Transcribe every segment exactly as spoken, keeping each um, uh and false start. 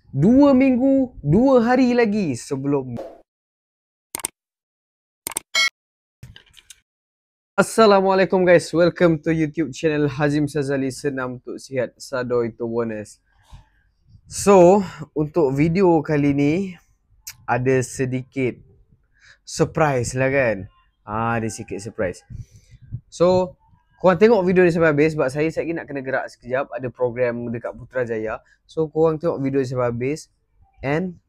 Dua minggu, dua hari lagi sebelum... Assalamualaikum guys, welcome to YouTube channel Hazim Sazali. Senam untuk sihat, sado itu bonus. So, untuk video kali ni ada sedikit surprise lah kan. Ah, ada sedikit surprise. So, korang tengok video ni sampai habis sebab saya sekejap nak kena gerak sekejap. Ada program dekat Putrajaya. So, korang tengok video ni sampai habis. And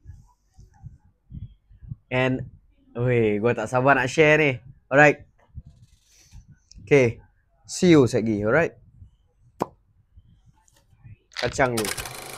And Weh, gua tak sabar nak share ni. Alright. Okay. See you sekejap lagi, alright? Kacang ni.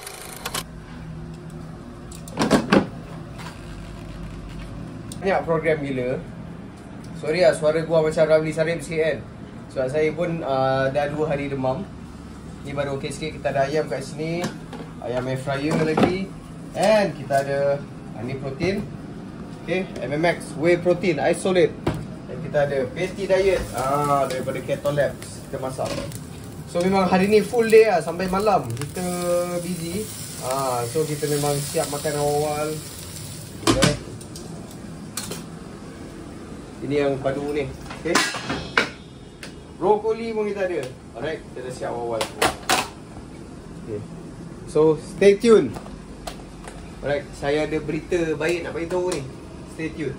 Banyak program gila. Sorry lah, suara gua macam Ramli Sarip sikit kan. Sebab saya pun uh, dah dua hari demam. Ni baru okey sikit. Kita ada ayam kat sini. Ayam air fryer lagi. And kita ada uh, ni protein. Okay, M M X Whey Protein Isolate. Dan kita ada Patty Diet ah, daripada Keto Labs. Kita masak. So memang hari ni full day lah. Sampai malam kita busy. ah, So kita memang siap makan awal-awal. Okay. Ini yang padu ni. Okay, brokoli pun kita ada. Alright, kita dah siap awal-awal. Okay, so stay tune. Alright, saya ada berita baik nak beritahu ni. Stay tune.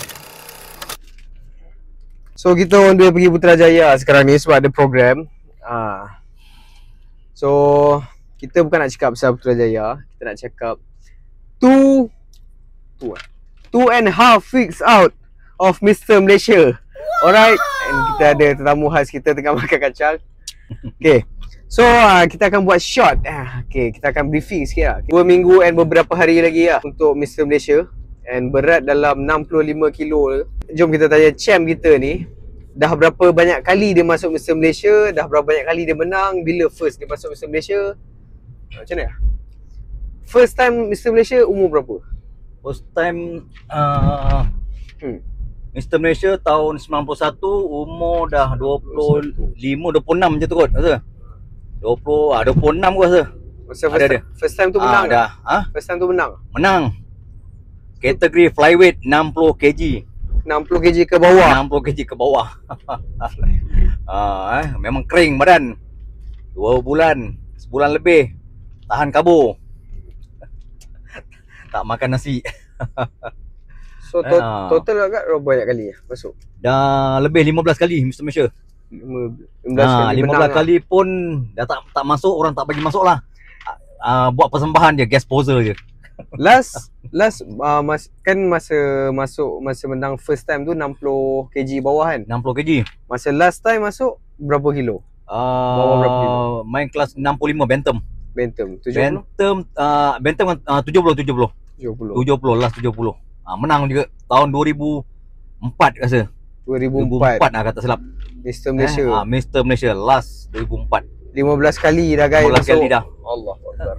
So kita orang dua pergi Putrajaya sekarang ni sebab ada program. Ah. So kita bukan nak cakap pasal Putrajaya, kita nak cakap two two, two and a half weeks out of Mister Malaysia. Alright, and kita ada tetamu khas kita tengah makan kacang. Okay, so uh, kita akan buat short. uh, Okay, kita akan briefing sikit lah. Dua minggu and beberapa hari lagi lah untuk Mister Malaysia. And berat dalam enam puluh lima kilo. Jom kita tanya champ kita ni, dah berapa banyak kali dia masuk Mister Malaysia, dah berapa banyak kali dia menang, bila first dia masuk Mister Malaysia. Macam mana? First time Mister Malaysia umur berapa? First time uh, hmm. Mister Malaysia tahun sembilan puluh satu, umur dah dua puluh lima, dua puluh enam macam tu kot rasa. dua puluh, ah, dua puluh enam kot rasa. Masa first, ada, first time tu menang ah, dah. Ha? First time tu menang? Menang. Kategori flyweight enam puluh kilogram. enam puluh kilogram ke bawah? enam puluh kilogram ke bawah. ah, eh, memang kering badan. Dua bulan, sebulan lebih tahan kabur. Tak makan nasi. So to ah. total agak berapa banyak kali masuk? Dah lebih lima belas kali Mister Malaysia. lima belas ha, kali lima belas kali lah. Pun dah tak tak masuk, orang tak bagi masuk lah. Uh, buat persembahan je, guest poser je. Last last uh, mas, kan masa masuk, masa menang first time tu enam puluh kilogram bawah kan? enam puluh kilogram. Masa last time masuk berapa kilo? Uh, bawah berapa kilo? Main kelas enam puluh lima bantam. Bantam tujuh puluh? Bantam uh, bantam uh, tujuh puluh tujuh puluh. tujuh puluh. tujuh puluh last tujuh puluh. Uh, menang juga tahun dua ribu empat rasa. dua ribu empat. dua ribu empat lah kata silap. Mister Malaysia. Eh, uh, Mister Malaysia last dua ribu empat. lima belas kali dah guys. lima belas kali dah. Allah Akbar.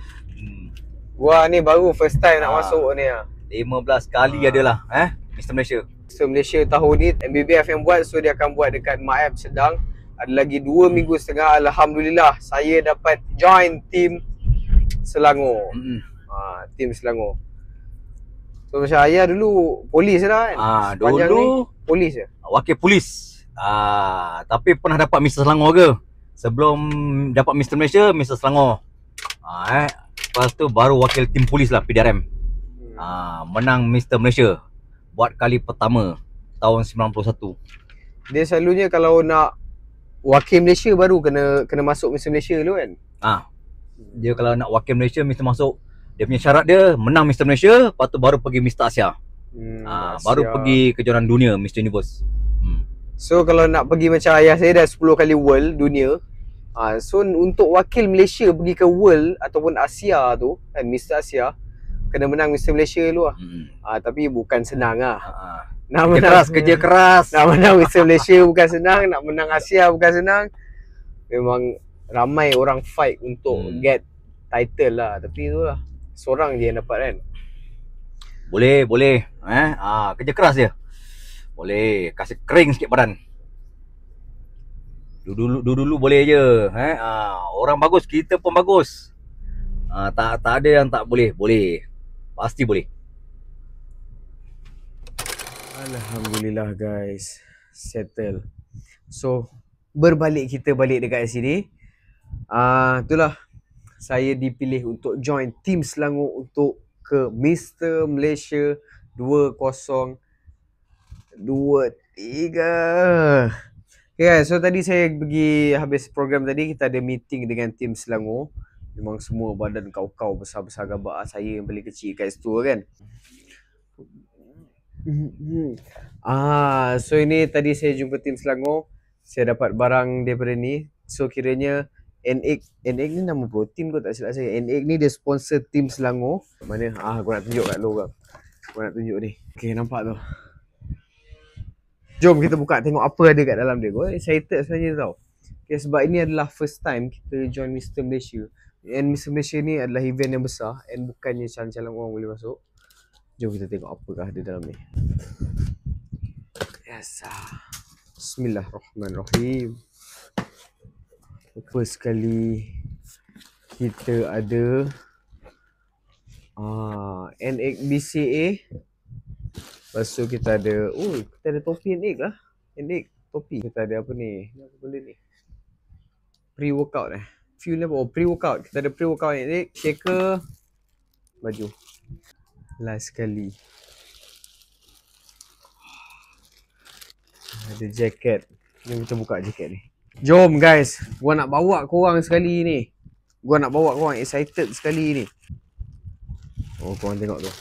Gua ni baru first time nak ha. masuk ni lah. lima belas kali ha. adalah eh Mister Malaysia. Mister Malaysia tahun ni M B B F yang buat, so dia akan buat dekat Maab Sedang. Ada lagi dua hmm. minggu setengah. Alhamdulillah saya dapat join team Selangor. Hmm. Ha, team Selangor. So macam ayah dulu polis lah kan. Ah, dulu polis je. Wakil polis. Ah, tapi pernah dapat Mister Selangor ke? Sebelum dapat Mister Malaysia, Mister Selangor. Ah, eh lepas tu baru wakil tim polis lah, P D R M. hmm. ah, Menang Mister Malaysia buat kali pertama tahun sembilan puluh satu. Dia selalunya kalau nak wakil Malaysia baru kena kena masuk Mister Malaysia dulu kan. ah, Dia kalau nak wakil Malaysia mesti masuk. Dia punya syarat dia menang Mister Malaysia, lepas tu baru pergi Mister Asia. hmm, ah, Asia. Baru pergi kejuaraan dunia Mister Universe. hmm. So kalau nak pergi macam ayah saya dah sepuluh kali world dunia. Ah, so untuk wakil Malaysia pergi ke world ataupun Asia tu kan, Mister Asia, kena menang Mister Malaysia dulu lah. hmm. ah, Tapi bukan senang lah. ah. Nak kerja menang, keras, kerja keras. Nak menang Mister Malaysia bukan senang, nak menang Asia bukan senang. Memang ramai orang fight untuk hmm. get title lah. Tapi tu lah, seorang je yang dapat kan. Boleh, boleh eh? ah, kerja keras je. Boleh, kasih kering sikit badan. Dulu-dulu dulu boleh je eh? ah, orang bagus, kita pun bagus. Ah, tak tak ada yang tak boleh. Boleh. Pasti boleh. Alhamdulillah guys, settle. So berbalik kita balik dekat sini. Ah, uh, itulah saya dipilih untuk join tim Selangor untuk ke Mister Malaysia dua kosong dua tiga. Okay guys, so tadi saya pergi habis program tadi, kita ada meeting dengan tim Selangor. Memang semua badan kau-kau besar-besar gabak, saya yang paling kecil kat situ kan. Ah, so ini tadi saya jumpa tim Selangor. Saya dapat barang daripada ni. So kiranya N-Egg, N-Egg ni nama protein kot tak silap saya. N-Egg ni dia sponsor tim Selangor. Mana? Ah, aku nak tunjuk kat lu kau. Aku nak tunjuk ni. Okay, nampak tu. Jom kita buka tengok apa ada kat dalam dia. Gua excited sebenarnya tau. Okay, sebab ini adalah first time kita join Mister Malaysia. And Mister Malaysia ni adalah event yang besar and bukannya calon-calon orang boleh masuk. Jom kita tengok apakah ada dalam ni. Yes. Bismillahirrahmanirrahim. First sekali kita ada ah, N-Egg B C A. Lepas tu kita ada, oh kita ada topi N-Egg lah. N-Egg topi. Kita ada apa ni? Apa benda ni? Pre-workout eh. Fuel ni apa? Oh pre-workout. Kita ada pre-workout N-Egg. Shaker. Baju. Last sekali. Ada jaket. Jom kita buka jaket ni. Jom guys. Gua nak bawa korang sekali ni. Gua nak bawa korang excited sekali ni. Oh korang tengok tu.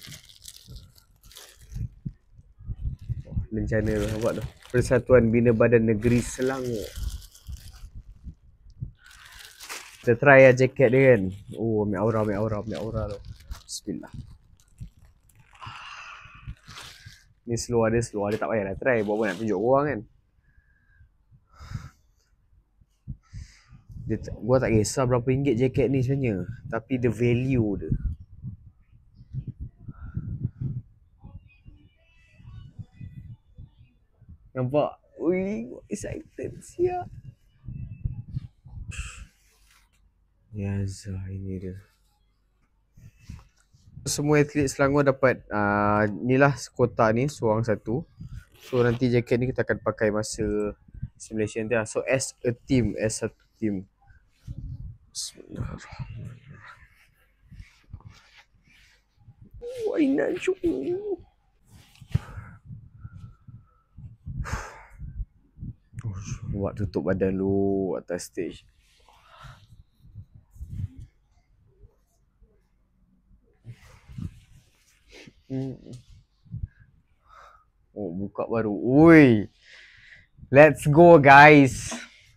Oh, lencana tu nampak tu. Persatuan Bina Badan Negeri Selangor. Kita try lah jaket dia kan. Oh ambil aura, ambil aura, ambil aura tu. Bismillah. Ni slow ada, slow ada, tak payah nak try. Buat apa nak tunjuk korang kan. Dia, gua tak kisah berapa ringgit jaket ni sebenarnya, tapi the value dia. Nampak? Ui, excited siap. Ya Zah, ini dia. Semua atlet Selangor dapat uh, inilah kota ni, seorang satu. So nanti jaket ni kita akan pakai masa simulation dia. So as a team, as satu team. Bismillahirrahmanirrahim. Oh, Ainan cukup. Buat tutup badan lu atas stage. Hmm. Oh, buka baru. Ui. Let's go guys.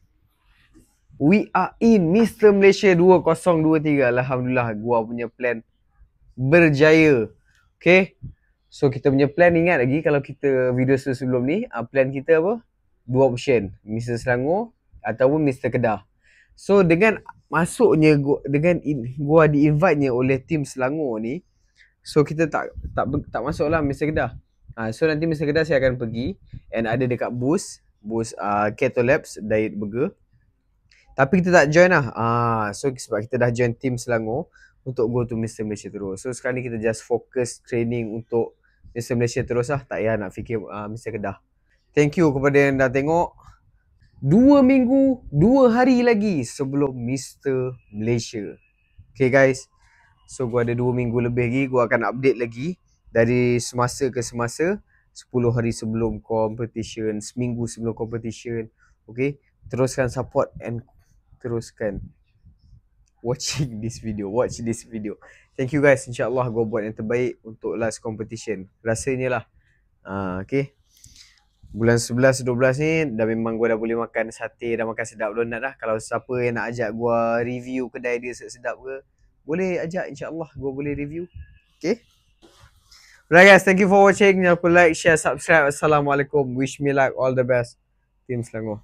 We are in Mister Malaysia dua kosong dua tiga. Alhamdulillah gua punya plan berjaya. Okay. So kita punya plan, ingat lagi kalau kita video sebelum ni, plan kita apa? Dua option, Mister Selangor ataupun Mister Kedah. So dengan masuknya gua, dengan in, gua di-invite-nya oleh tim Selangor ni, so kita tak tak tak masuklah Mister Kedah. Ha, so nanti Mister Kedah saya akan pergi and ada dekat booth, booth uh, Keto Labs Diet Burger. Tapi kita tak join lah. Ah, so sebab kita dah join tim Selangor untuk go to Mister Malaysia terus. So sekarang ni kita just fokus training untuk Mister Malaysia terus lah. Tak payah nak fikir uh, Mister Kedah. Thank you kepada yang dah tengok. Dua minggu, dua hari lagi sebelum Mister Malaysia. Okay guys. So gua ada dua minggu lebih lagi. Gua akan update lagi dari semasa ke semasa. Sepuluh hari sebelum competition, seminggu sebelum competition. Okay. Teruskan support and teruskan watching this video. Watch this video. Thank you guys. InsyaAllah gua buat yang terbaik untuk last competition. Rasanya lah. Uh, okay. Bulan sebelas dua belas ni dah memang gua dah boleh makan sate, dah makan sedap donat dah. Kalau siapa yang nak ajak gua review kedai dia sedap ke, boleh ajak, insyaAllah gua boleh review. Okay. Alright guys, thank you for watching. Jangan lupa like, share, subscribe. Assalamualaikum. Wish me luck, all the best. Team Selangor.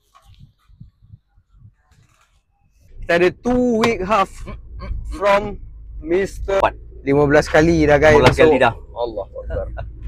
Kita ada two week half from Mister lima belas kali dah guys. lima belas kali dah. Allah Akbar.